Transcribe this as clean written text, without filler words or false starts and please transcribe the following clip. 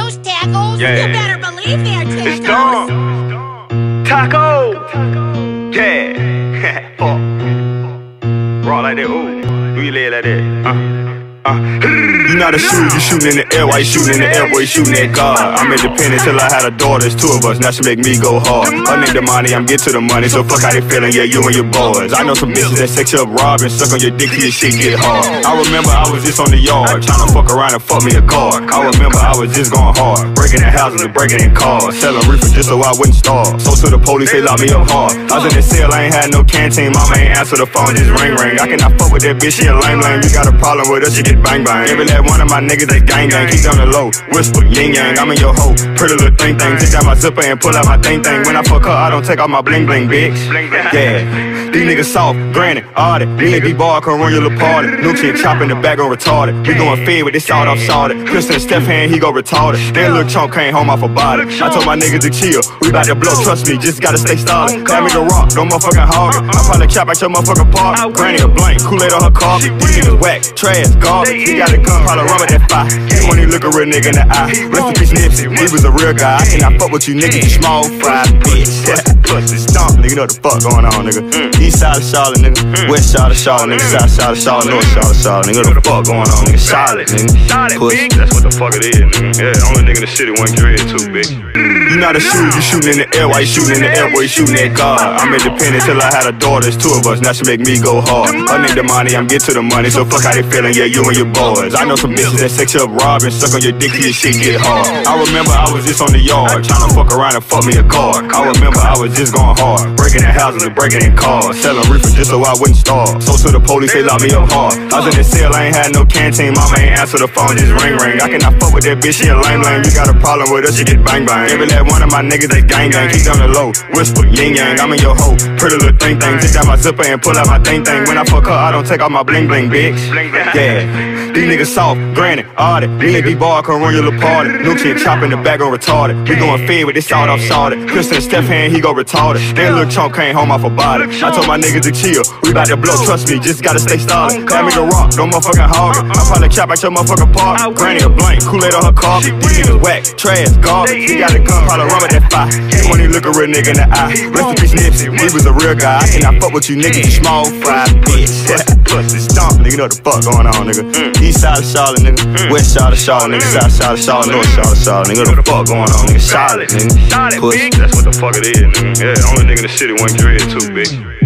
those tacos. Yeah. You better believe they're tacos. It's Dom. Taco. Yeah. Fuck. Raw like that. Ooh. Do your leg like that. You not a shooter, you shooting in the air. Why you shooting in the air, boy? You shooting at God. I'm independent till I had a daughter. It's two of us, now she make me go hard. Her name the money, I'm get to the money. So fuck how they feeling, yeah, you and your boys. I know some bitches that sex you up, rob and suck on your dick till your shit get hard. I remember I was just on the yard, tryna fuck around and fuck me a car. I remember I was just going hard, breaking in houses and breaking in cars, selling reefer just so I wouldn't starve. So to the police, they locked me up hard. I was in the cell, I ain't had no canteen. Mama ain't answer the phone, just ring ring. I cannot fuck with that bitch, she a lame. You got a problem with us, you get bang bang. Every last one of my niggas, they gang gang. Keep on the low, whisper, yin yang. I'm in your hoe, pretty little thing thing. Take out my zipper and pull out my thing thing. When I fuck her, I don't take off my bling bling, bitch. Yeah, these niggas soft, granted, audit. Me and D-Bar can run your little party. New kid chop in the back on retarded. We going fed with this sawed off salted. Kristen Stefan, he go retarded. That little chunk came home off a body. I told my niggas to chill, we bout to blow, trust me, just gotta stay solid. Have me the rock, no motherfucking hogging. I probably chop out your motherfucking park. Granny a blank, Kool-Aid on her car. These niggas whack, trash, garbage. He got a gun, probably run with that fire. He won't even look a real nigga in the eye. Rest in peace, Nipsey, he was a real guy. I cannot fuck with you niggas, you small fry bitch. Pussy stomp, nigga, know what the fuck going on, nigga. East side of Charlotte, nigga. West side of Charlotte, nigga. South side of Charlotte, North side of Charlotte, nigga. Know what the fuck going on, nigga. Charlotte, nigga. Pussy. That's what the fuck it is, nigga. Yeah, only nigga in the city one dread too, bitch. You not a shooter, you shooting in the air. Why you shooting in the air, boy? You shooting at God. I'm independent till I had a daughter. It's two of us, now she make me go hard. Her name the money, I'm get to the money. So fuck how they feeling, yeah, you and your boys. I know some bitches that sex you up, rob and suck on your dick till your shit get hard. I remember I was just on the yard, tryna fuck around and fuck me a car. I remember I was just going hard, breaking in houses and breaking in cars, selling reefer just so I wouldn't starve. So to the police, they locked me up hard. I was in the cell, I ain't had no canteen. Mama ain't answer the phone, just ring ring. I cannot fuck with that bitch, she a lame. You got a problem with us, you get bang bang. Every last one of my niggas, they gang gang. Keep on the low, whisper, yin yang. I'm in your hoe, pretty little thing thing. Take out my zipper and pull out my thing thing. When I fuck her, I don't take off my bling bling, bitch. Yeah, these niggas soft, granted, audit. Me and D-Bar can run your little party. New kid chop in the back on retarded. We going fed with this sawed off salted. Kristen Stefan, he go retarded. That little chunk came home off a body. I told my niggas to chill, we bout to blow, trust me, just gotta stay solid. Have me the rock, no motherfucking hogging. I probably chop out your motherfucking park. Granny a blank, Kool-Aid on her car. These niggas whack, trash, garbage. He got a gun, probably run with that fire. He won't even look a real nigga in the eye. Rest in peace, Nipsey, he was a real guy. I cannot fuck with you niggas, you small fry bitch. Pussy stomp, nigga, know what the fuck going on, nigga. East side of Charlotte, nigga. West side of Charlotte, nigga. South side of Charlotte, North side of Charlotte, nigga. Know what the fuck going on, nigga. Charlotte, nigga. Pussy. That's what the fuck it is, nigga. Yeah, only nigga in the city one dread too, bitch.